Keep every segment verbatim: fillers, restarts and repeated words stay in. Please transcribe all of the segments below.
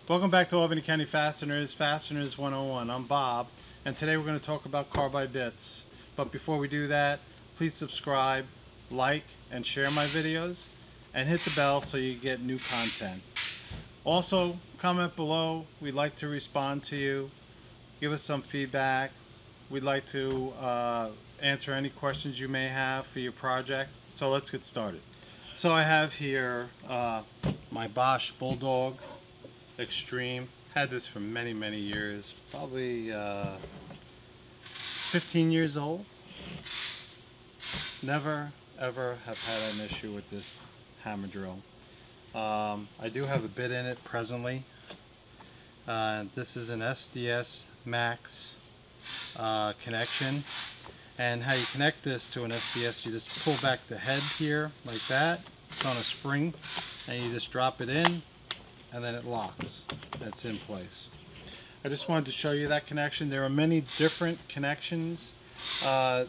Welcome back to Albany County Fasteners, Fasteners one oh one. I'm Bob, and today we're going to talk about carbide bits. But before we do that, please subscribe, like, and share my videos, and hit the bell so you get new content. Also, comment below. We'd like to respond to you. Give us some feedback. We'd like to uh, answer any questions you may have for your projects. So let's get started. So I have here uh, my Bosch Bulldog Extreme. Had this for many many years, probably uh, fifteen years old. Never ever have had an issue with this hammer drill. um, I do have a bit in it presently. Uh, this is an S D S Max uh, Connection, and how you connect this to an S D S, you just pull back the head here like that. It's on a spring, and you just drop it in, and then it locks. That's in place. I just wanted to show you that connection. There are many different connections. Uh,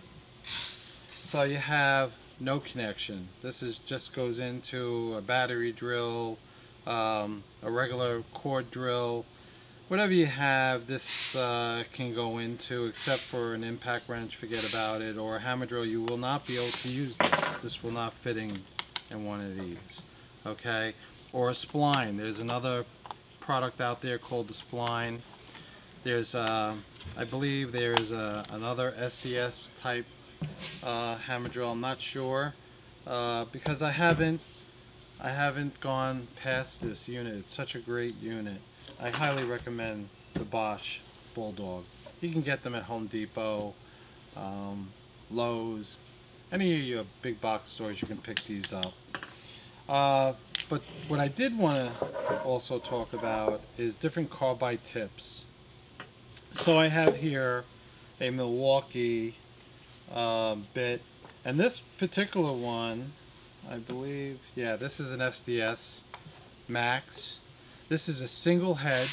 so you have no connection. This is just goes into a battery drill, um, a regular cord drill, whatever you have. This uh, can go into, except for an impact wrench, forget about it, or a hammer drill. You will not be able to use this. This will not fit in in one of these. Okay. Or a spline. There's another product out there called the spline. There's, uh, I believe there's a, another S D S type uh, hammer drill. I'm not sure uh, because I haven't, I haven't gone past this unit. It's such a great unit. I highly recommend the Bosch Bulldog. You can get them at Home Depot, um, Lowe's, any of your big box stores. You can pick these up. Uh, but what I did want to also talk about is different carbide tips. So I have here a Milwaukee uh, bit, and this particular one, I believe, yeah, this is an S D S Max. This is a single head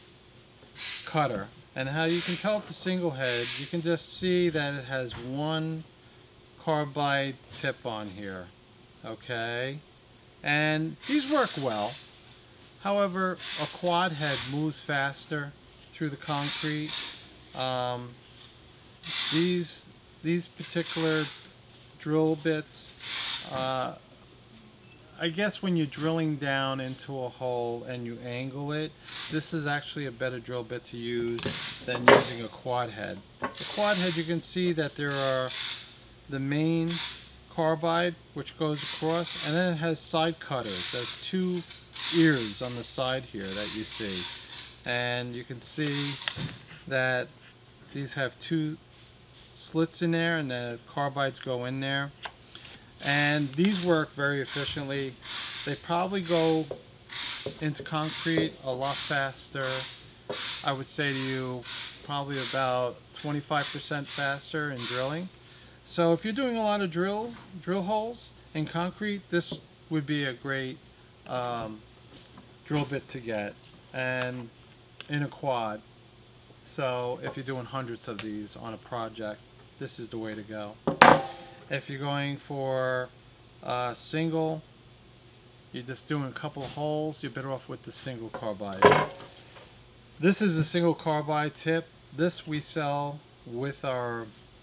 cutter, and how you can tell it's a single head, you can just see that it has one carbide tip on here. Okay. And these work well. However, a quad head moves faster through the concrete. Um, these these particular drill bits, uh, I guess when you're drilling down into a hole and you angle it, this is actually a better drill bit to use than using a quad head. The quad head, you can see that there are the main carbide which goes across, and then it has side cutters. There's two ears on the side here that you see, and you can see that these have two slits in there, and the carbides go in there, and these work very efficiently. They probably go into concrete a lot faster. I would say to you probably about twenty-five percent faster in drilling. So if you're doing a lot of drill drill holes in concrete, this would be a great um, drill bit to get, and in a quad. So if you're doing hundreds of these on a project, this is the way to go. If you're going for a single, you're just doing a couple of holes, you're better off with the single carbide. This is a single carbide tip. This we sell with our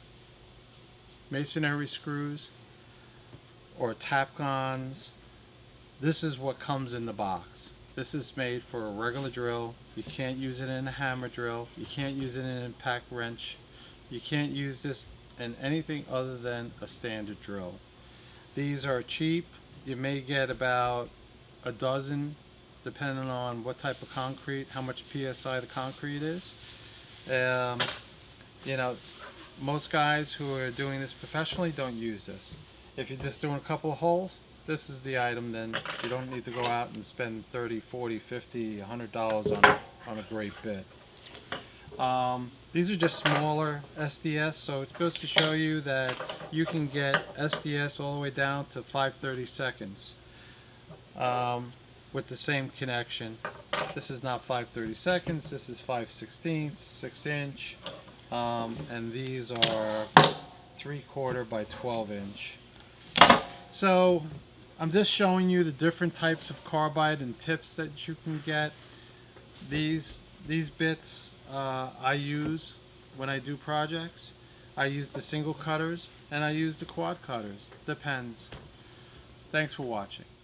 masonry screws or Tapcons. This is what comes in the box. This is made for a regular drill. You can't use it in a hammer drill. You can't use it in an impact wrench. You can't use this in anything other than a standard drill. These are cheap. You may get about a dozen depending on what type of concrete, how much P S I the concrete is. Um, you know, most guys who are doing this professionally don't use this. If you're just doing a couple of holes, this is the item. Then you don't need to go out and spend thirty, forty, fifty, a hundred dollars on a, on a great bit. Um, these are just smaller S D S, so it goes to show you that you can get S D S all the way down to five thirty-seconds um, with the same connection. This is not five thirty-seconds, this is five sixteenths, six inch. Um, and these are three quarter by twelve inch. So I'm just showing you the different types of carbide and tips that you can get. these these bits uh, I use when I do projects. I use the single cutters and I use the quad cutters. Depends. Thanks for watching.